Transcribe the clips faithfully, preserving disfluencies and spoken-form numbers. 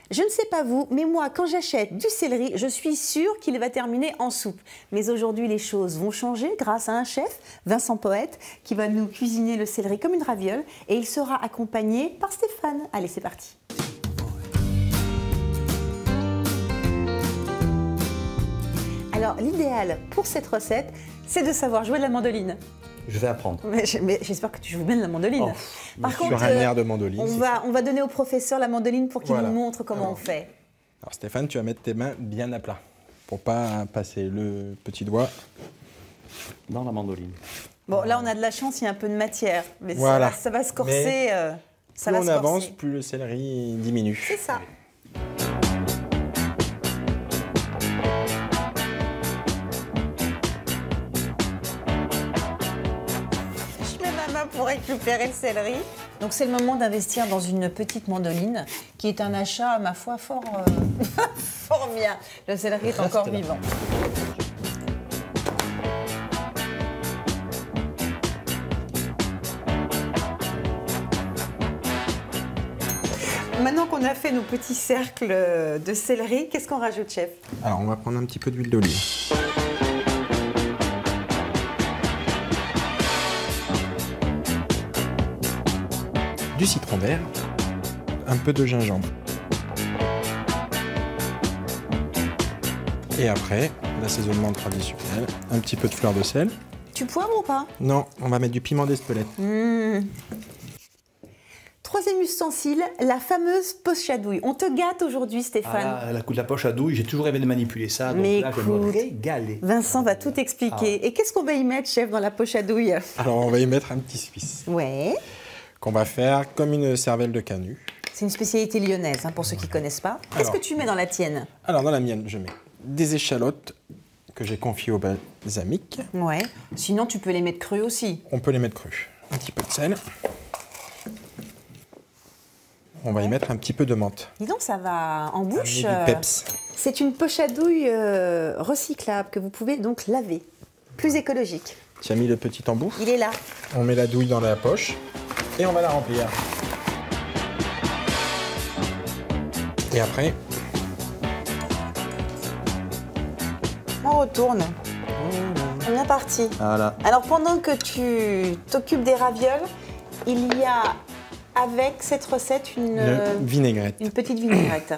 Je ne sais pas vous, mais moi, quand j'achète du céleri, je suis sûre qu'il va terminer en soupe. Mais aujourd'hui, les choses vont changer grâce à un chef, Vincent Poète, qui va nous cuisiner le céleri comme une raviole. Et il sera accompagné par Stéphane. Allez, c'est parti. Alors, l'idéal pour cette recette, c'est de savoir jouer de la mandoline. Je vais apprendre. Mais j'espère que tu joues bien de la mandoline. Oh, Par contre, sur un air de mandoline. On va, on va donner au professeur la mandoline pour qu'il voilà. nous montre comment alors, on fait. Alors Stéphane, tu vas mettre tes mains bien à plat pour pas passer le petit doigt dans la mandoline. Bon, là, on a de la chance, il y a un peu de matière. Mais voilà. ça, va, ça va se corser. Mais euh, ça plus va on se avance, corser. plus le céleri diminue. C'est ça. Pour récupérer le céleri. Donc c'est le moment d'investir dans une petite mandoline qui est un achat, à ma foi, fort, euh, fort bien. Le céleri est encore vivant. Maintenant qu'on a fait nos petits cercles de céleri, qu'est-ce qu'on rajoute, chef? Alors on va prendre un petit peu d'huile d'olive. Du citron vert, un peu de gingembre. Et après, l'assaisonnement traditionnel, un petit peu de fleur de sel. Tu poivres ou pas? Non, on va mettre du piment d'Espelette. Mmh. Troisième ustensile, la fameuse poche à douille. On te gâte aujourd'hui, Stéphane. Ah là, la coup de la poche à douille, j'ai toujours rêvé de manipuler ça, donc Mais là, écoute, je vais me régaler. Vincent va tout expliquer. Ah. Et qu'est-ce qu'on va y mettre, chef, dans la poche à douille? Alors, on va y mettre un petit suisse. Ouais. Qu'on va faire comme une cervelle de canut. C'est une spécialité lyonnaise, hein, pour ceux qui ne connaissent pas. Qu'est-ce que tu mets dans la tienne? Alors, dans la mienne, je mets des échalotes que j'ai confiées au balsamique. Ouais. Sinon, tu peux les mettre crus aussi. On peut les mettre crus. Un petit peu de sel. On va ouais. y mettre un petit peu de menthe. Dis donc, ça va en bouche. Du peps. C'est une poche à douille euh, recyclable que vous pouvez donc laver. Plus écologique. Tu as mis le petit embout. Il est là. On met la douille dans la poche et on va la remplir. Et après, on retourne. Mmh. On est parti. Voilà. Alors pendant que tu t'occupes des ravioles, il y a avec cette recette une, une vinaigrette. Une petite vinaigrette.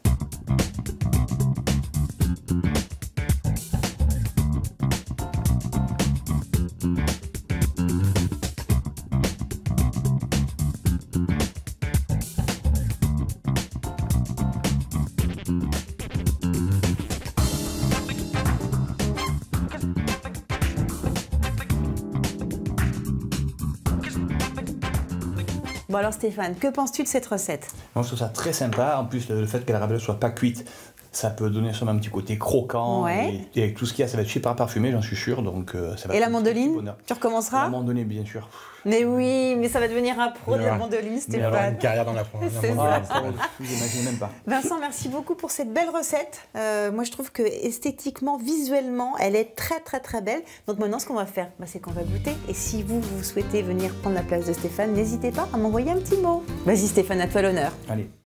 Bon alors Stéphane, que penses-tu de cette recette? Moi je trouve ça très sympa, en plus le fait que la raviole ne soit pas cuite, ça peut donner sûrement un petit côté croquant, ouais. et, et avec tout ce qu'il y a, ça va être super parfumé, j'en suis sûr, donc euh, ça va. Et la mandoline, tu recommenceras? La mandoline, bien sûr. Mais oui, mais ça va devenir un pro de la mandoline, Stéphane. Il va avoir une carrière dans la mandoline. Vous n'imaginez même pas. Vincent, merci beaucoup pour cette belle recette. Euh, moi, je trouve que esthétiquement, visuellement, elle est très très très belle. Donc maintenant, ce qu'on va faire, bah, c'est qu'on va goûter. Et si vous, vous souhaitez venir prendre la place de Stéphane, n'hésitez pas à m'envoyer un petit mot. Vas-y Stéphane, à toi l'honneur. Allez.